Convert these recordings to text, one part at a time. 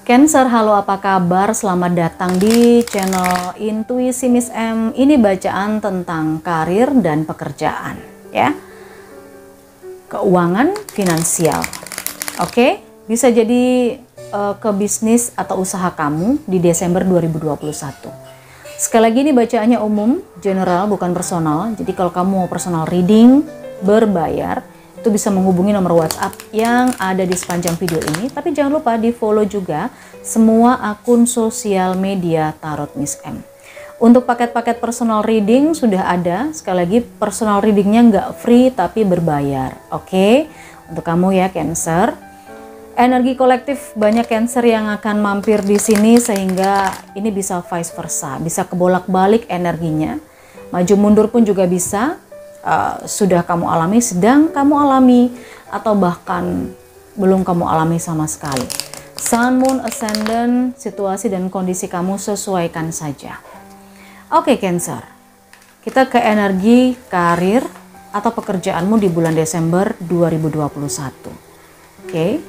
Cancer, halo apa kabar? Selamat datang di channel Intuisi Miss M. Ini bacaan tentang karir dan pekerjaan, ya. Keuangan, finansial. Oke, bisa jadi ke bisnis atau usaha kamu di Desember 2021. Sekali lagi ini bacaannya umum, general, bukan personal. Jadi kalau kamu mau personal reading berbayar, itu bisa menghubungi nomor WhatsApp yang ada di sepanjang video ini. Tapi jangan lupa di follow juga semua akun sosial media Tarot Miss M. Untuk paket-paket personal reading sudah ada. Sekali lagi personal readingnya nggak free tapi berbayar. Oke, untuk kamu ya Cancer. Energi kolektif banyak Cancer yang akan mampir di sini sehingga ini bisa vice versa, bisa kebolak-balik energinya. Maju mundur pun juga bisa. Sudah kamu alami, sedang kamu alami, atau bahkan belum kamu alami sama sekali. Sun, Moon, Ascendant, situasi dan kondisi kamu sesuaikan saja. Oke Cancer, kita ke energi karir atau pekerjaanmu di bulan Desember 2021. Oke,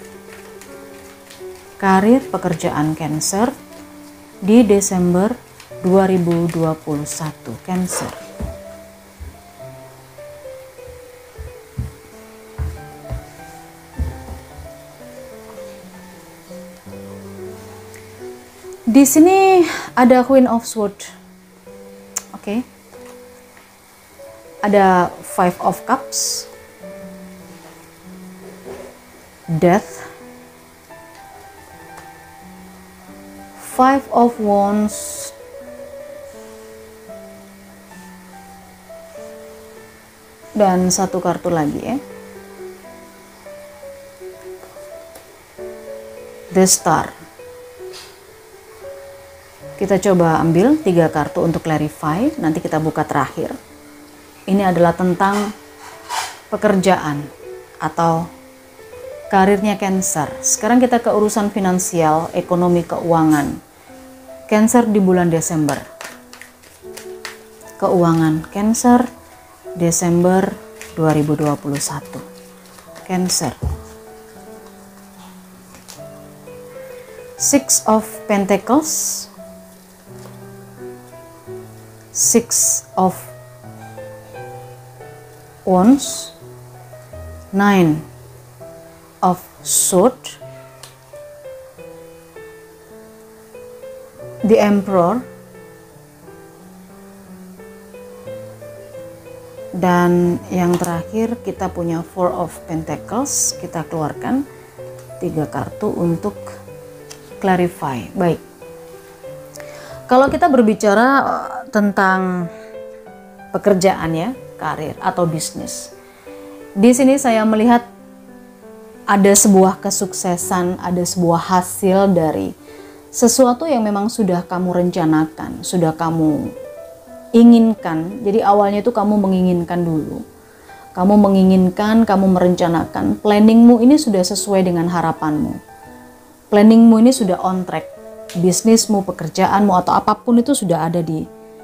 karir pekerjaan Cancer di Desember 2021. Cancer. Di sini ada Queen of Swords. Oke. Ada Five of Cups. Death. Five of Wands. Dan satu kartu lagi ya. The Star. Kita coba ambil 3 kartu untuk clarify, nanti kita buka terakhir. Ini adalah tentang pekerjaan atau karirnya Cancer. Sekarang kita ke urusan finansial, ekonomi, keuangan. Cancer di bulan Desember. Keuangan Cancer Desember 2021. Cancer. Six of Pentacles. Six of Wands, Nine of Swords, the Emperor, dan yang terakhir kita punya Four of Pentacles. Kita keluarkan 3 kartu untuk clarify. Baik. Kalau kita berbicara tentang pekerjaan ya, karir atau bisnis. Di sini saya melihat ada sebuah kesuksesan, ada sebuah hasil dari sesuatu yang memang sudah kamu rencanakan, sudah kamu inginkan. Jadi awalnya itu kamu menginginkan dulu. Kamu menginginkan, kamu merencanakan, planningmu ini sudah sesuai dengan harapanmu. Planningmu ini sudah on track. Bisnismu, pekerjaanmu, atau apapun itu sudah ada di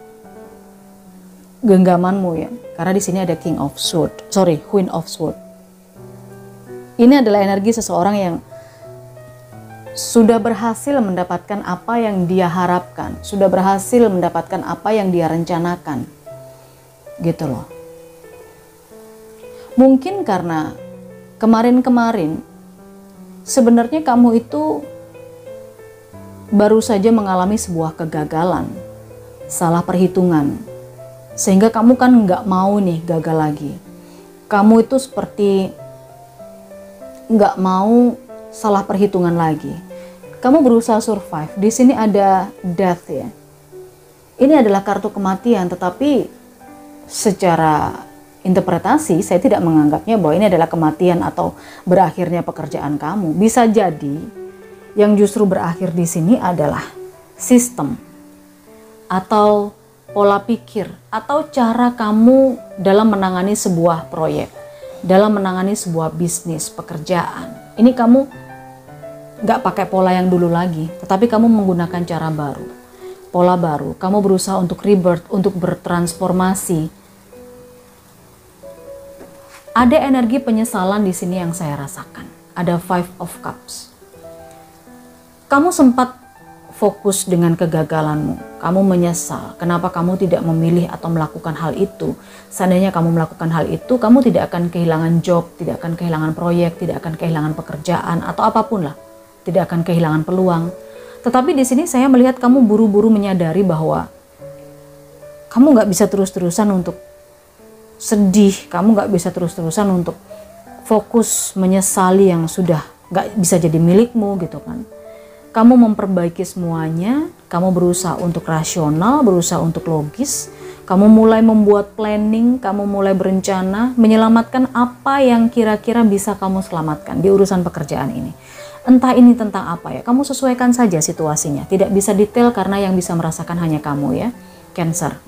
genggamanmu ya. Karena di sini ada Queen of Swords. Ini adalah energi seseorang yang sudah berhasil mendapatkan apa yang dia harapkan, sudah berhasil mendapatkan apa yang dia rencanakan. Gitu loh. Mungkin karena kemarin-kemarin sebenarnya kamu itu baru saja mengalami sebuah kegagalan, salah perhitungan, sehingga kamu kan nggak mau nih gagal lagi. Kamu itu seperti nggak mau salah perhitungan lagi. Kamu berusaha survive. Di sini ada Death ya. Ini adalah kartu kematian, tetapi secara interpretasi saya tidak menganggapnya bahwa ini adalah kematian atau berakhirnya pekerjaan kamu. Bisa jadi yang justru berakhir di sini adalah sistem atau pola pikir atau cara kamu dalam menangani sebuah proyek, dalam menangani sebuah bisnis, pekerjaan. Ini kamu nggak pakai pola yang dulu lagi, tetapi kamu menggunakan cara baru, pola baru. Kamu berusaha untuk rebirth, untuk bertransformasi. Ada energi penyesalan di sini yang saya rasakan. Ada Five of Cups. Kamu sempat fokus dengan kegagalanmu. Kamu menyesal kenapa kamu tidak memilih atau melakukan hal itu. Seandainya kamu melakukan hal itu, kamu tidak akan kehilangan job, tidak akan kehilangan proyek, tidak akan kehilangan pekerjaan atau apapun lah. Tidak akan kehilangan peluang. Tetapi di sini saya melihat kamu buru-buru menyadari bahwa kamu nggak bisa terus-terusan untuk sedih, kamu nggak bisa terus-terusan untuk fokus menyesali yang sudah nggak bisa jadi milikmu gitu kan. Kamu memperbaiki semuanya, kamu berusaha untuk rasional, berusaha untuk logis, kamu mulai membuat planning, kamu mulai berencana, menyelamatkan apa yang kira-kira bisa kamu selamatkan di urusan pekerjaan ini. Entah ini tentang apa ya, kamu sesuaikan saja situasinya, tidak bisa detail karena yang bisa merasakan hanya kamu ya, Cancer.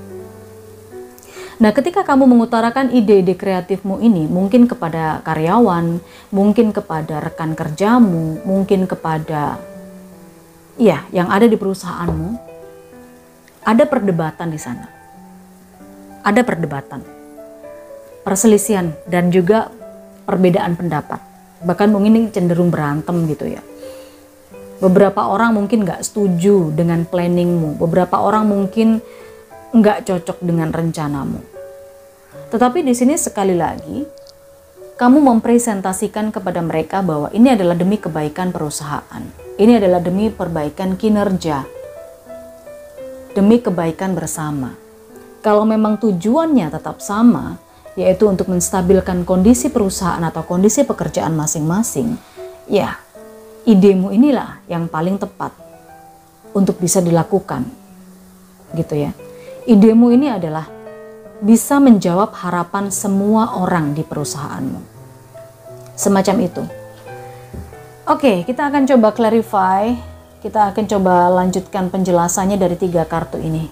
Nah, ketika kamu mengutarakan ide-ide kreatifmu ini, mungkin kepada karyawan, mungkin kepada rekan kerjamu, mungkin kepada yang ada di perusahaanmu, ada perdebatan di sana. Ada perdebatan, perselisihan, dan juga perbedaan pendapat. Bahkan mungkin ini cenderung berantem gitu ya. Beberapa orang mungkin nggak setuju dengan planningmu, beberapa orang mungkin nggak cocok dengan rencanamu. Tetapi di sini sekali lagi, kamu mempresentasikan kepada mereka bahwa ini adalah demi kebaikan perusahaan. Ini adalah demi perbaikan kinerja, demi kebaikan bersama. Kalau memang tujuannya tetap sama, yaitu untuk menstabilkan kondisi perusahaan atau kondisi pekerjaan masing-masing, ya idemu inilah yang paling tepat untuk bisa dilakukan, gitu ya. Idemu ini adalah bisa menjawab harapan semua orang di perusahaanmu. Semacam itu. Oke, kita akan coba clarify, kita akan coba lanjutkan penjelasannya dari 3 kartu ini.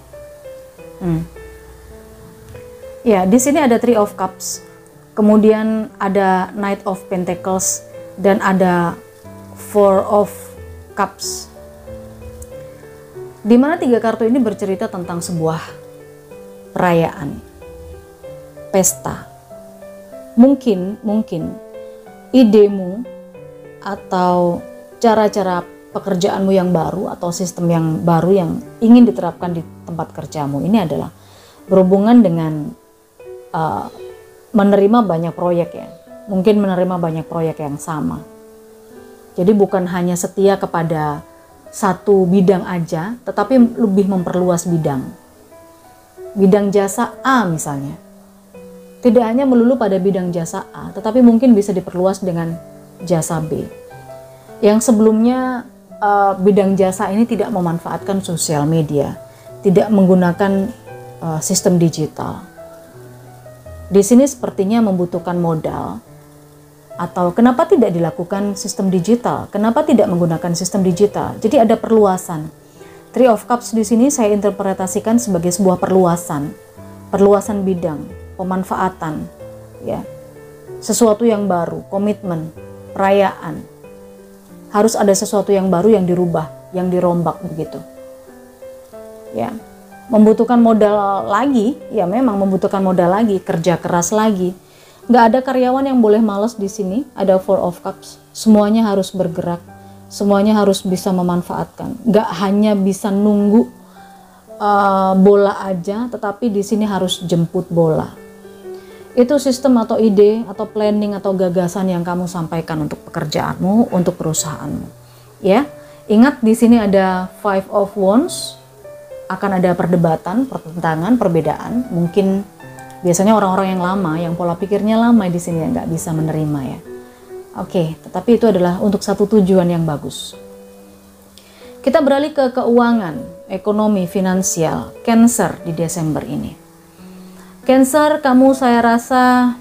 Ya, di sini ada Three of Cups, kemudian ada Knight of Pentacles, dan ada Four of Cups. Dimana 3 kartu ini bercerita tentang sebuah perayaan, pesta. Mungkin idemu atau cara-cara pekerjaanmu yang baru atau sistem yang baru yang ingin diterapkan di tempat kerjamu ini adalah berhubungan dengan menerima banyak proyek ya. Mungkin menerima banyak proyek yang sama. Jadi bukan hanya setia kepada satu bidang aja, tetapi lebih memperluas bidang. Bidang jasa A misalnya. Tidak hanya melulu pada bidang jasa A, tetapi mungkin bisa diperluas dengan jasa B. Yang sebelumnya bidang jasa ini tidak memanfaatkan sosial media, tidak menggunakan sistem digital. Di sini sepertinya membutuhkan modal. Atau kenapa tidak dilakukan sistem digital? Kenapa tidak menggunakan sistem digital? Jadi ada perluasan. Three of Cups di sini saya interpretasikan sebagai sebuah perluasan bidang, pemanfaatan, ya, sesuatu yang baru, komitmen, perayaan. Harus ada sesuatu yang baru yang dirubah, yang dirombak begitu. Ya, membutuhkan modal lagi, ya memang membutuhkan modal lagi, kerja keras lagi. Nggak ada karyawan yang boleh malas di sini. Ada Four of Cups, semuanya harus bergerak, semuanya harus bisa memanfaatkan. Nggak hanya bisa nunggu bola aja, tetapi di sini harus jemput bola. Itu sistem atau ide atau planning atau gagasan yang kamu sampaikan untuk pekerjaanmu, untuk perusahaanmu. Ya, ingat di sini ada Five of Wands. Akan ada perdebatan, pertentangan, perbedaan. Mungkin biasanya orang-orang yang lama, yang pola pikirnya lama di sini yang nggak bisa menerima ya. Oke, tetapi itu adalah untuk satu tujuan yang bagus. Kita beralih ke keuangan, ekonomi, finansial, Cancer di Desember ini. Cancer, kamu saya rasa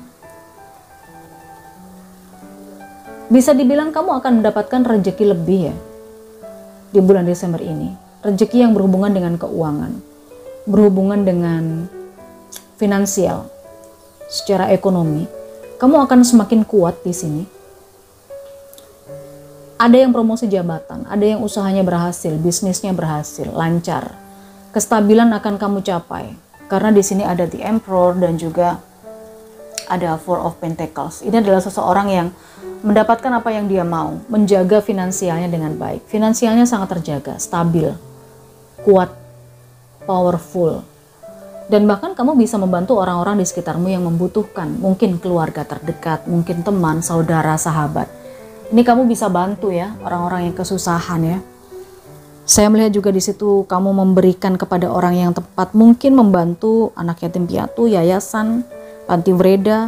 bisa dibilang kamu akan mendapatkan rezeki lebih ya di bulan Desember ini. Rezeki yang berhubungan dengan keuangan, berhubungan dengan finansial, secara ekonomi, kamu akan semakin kuat di sini. Ada yang promosi jabatan, ada yang usahanya berhasil, bisnisnya berhasil, lancar. Kestabilan akan kamu capai, karena di sini ada The Emperor dan juga ada Four of Pentacles. Ini adalah seseorang yang mendapatkan apa yang dia mau, menjaga finansialnya dengan baik. Finansialnya sangat terjaga, stabil, kuat, powerful. Dan bahkan kamu bisa membantu orang-orang di sekitarmu yang membutuhkan. Mungkin keluarga terdekat, mungkin teman, saudara, sahabat. Ini kamu bisa bantu ya, orang-orang yang kesusahan ya. Saya melihat juga di situ kamu memberikan kepada orang yang tepat, mungkin membantu anak yatim piatu, yayasan, panti breda,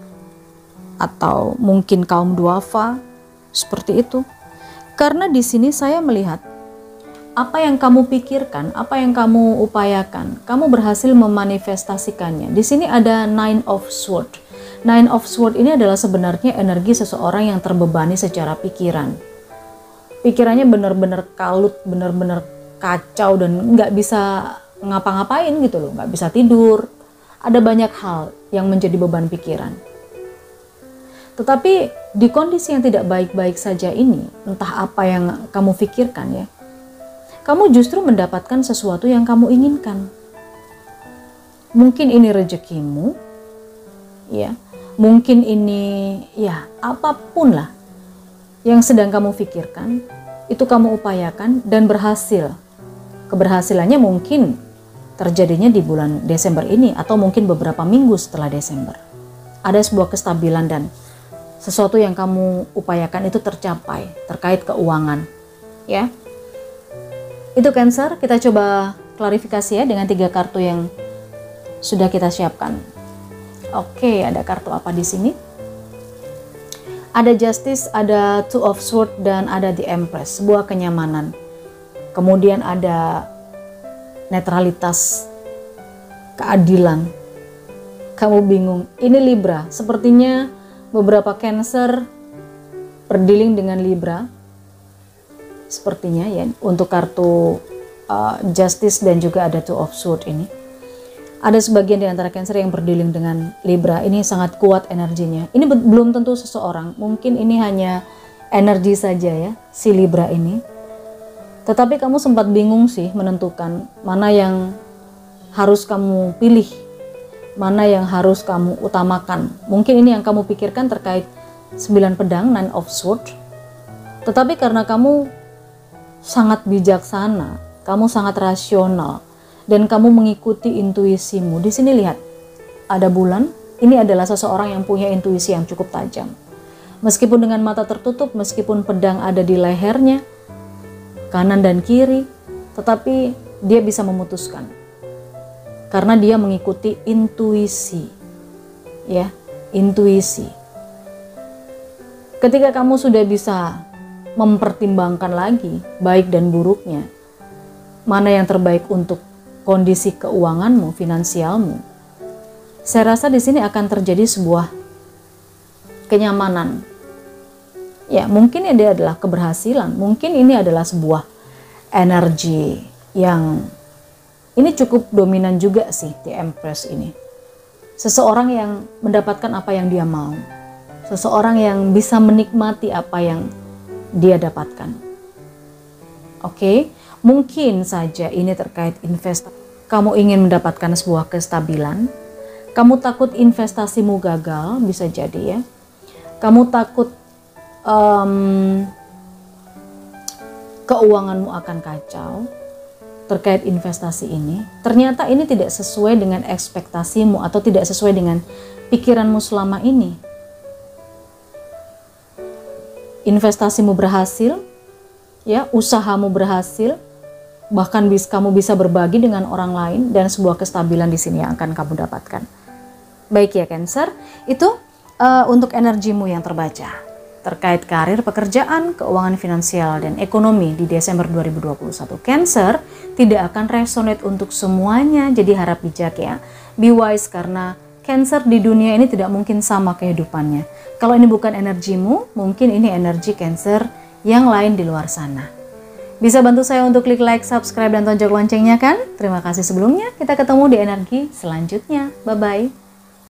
atau mungkin kaum duafa, seperti itu. Karena di sini saya melihat apa yang kamu pikirkan, apa yang kamu upayakan, kamu berhasil memanifestasikannya. Di sini ada Nine of Swords. Nine of Swords ini adalah sebenarnya energi seseorang yang terbebani secara pikiran. Pikirannya benar-benar kalut, benar-benar kacau dan nggak bisa ngapa-ngapain gitu loh, nggak bisa tidur. Ada banyak hal yang menjadi beban pikiran. Tetapi di kondisi yang tidak baik-baik saja ini, entah apa yang kamu pikirkan ya, kamu justru mendapatkan sesuatu yang kamu inginkan. Mungkin ini rezekimu, ya, mungkin ini ya apapun lah yang sedang kamu pikirkan, itu kamu upayakan dan berhasil. Keberhasilannya mungkin terjadinya di bulan Desember ini atau mungkin beberapa minggu setelah Desember. Ada sebuah kestabilan dan sesuatu yang kamu upayakan itu tercapai terkait keuangan. Ya, itu Cancer. Kita coba klarifikasi ya dengan 3 kartu yang sudah kita siapkan. Oke, ada kartu apa di sini? Ada Justice, ada Two of Swords, dan ada The Empress, sebuah kenyamanan. Kemudian ada netralitas, keadilan. Kamu bingung, ini Libra. Sepertinya beberapa Cancer berdealing dengan Libra. Sepertinya ya, untuk kartu Justice dan juga ada Two of Swords ini. Ada sebagian di antara Cancer yang berdealing dengan Libra, ini sangat kuat energinya. Ini belum tentu seseorang, mungkin ini hanya energi saja ya, si Libra ini. Tetapi kamu sempat bingung sih menentukan mana yang harus kamu pilih, mana yang harus kamu utamakan. Mungkin ini yang kamu pikirkan terkait 9 pedang, Nine of Swords. Tetapi karena kamu sangat bijaksana, kamu sangat rasional, dan kamu mengikuti intuisimu. Di sini lihat, ada bulan. Ini adalah seseorang yang punya intuisi yang cukup tajam. Meskipun dengan mata tertutup, meskipun pedang ada di lehernya, kanan dan kiri, tetapi dia bisa memutuskan. Karena dia mengikuti intuisi. Ya, intuisi. Ketika kamu sudah bisa mempertimbangkan lagi baik dan buruknya, mana yang terbaik untuk kondisi keuanganmu, finansialmu, saya rasa di sini akan terjadi sebuah kenyamanan. Ya, mungkin ini adalah keberhasilan, mungkin ini adalah sebuah energi yang ini cukup dominan juga sih, The Empress ini. Seseorang yang mendapatkan apa yang dia mau, seseorang yang bisa menikmati apa yang dia dapatkan. Oke. Mungkin saja ini terkait investasi. Kamu ingin mendapatkan sebuah kestabilan. Kamu takut investasimu gagal, bisa jadi ya. Kamu takut keuanganmu akan kacau terkait investasi ini. Ternyata ini tidak sesuai dengan ekspektasimu atau tidak sesuai dengan pikiranmu selama ini. Investasimu berhasil, ya, usahamu berhasil. Bahkan kamu bisa berbagi dengan orang lain dan sebuah kestabilan di sini yang akan kamu dapatkan. Baik ya Cancer, itu untuk energimu yang terbaca terkait karir, pekerjaan, keuangan finansial dan ekonomi di Desember 2021. Cancer tidak akan resonate untuk semuanya, jadi harap bijak ya. Be wise karena Cancer di dunia ini tidak mungkin sama kehidupannya. Kalau ini bukan energimu, mungkin ini energi Cancer yang lain di luar sana. Bisa bantu saya untuk klik like, subscribe, dan tonjok loncengnya kan? Terima kasih sebelumnya. Kita ketemu di energi selanjutnya. Bye-bye.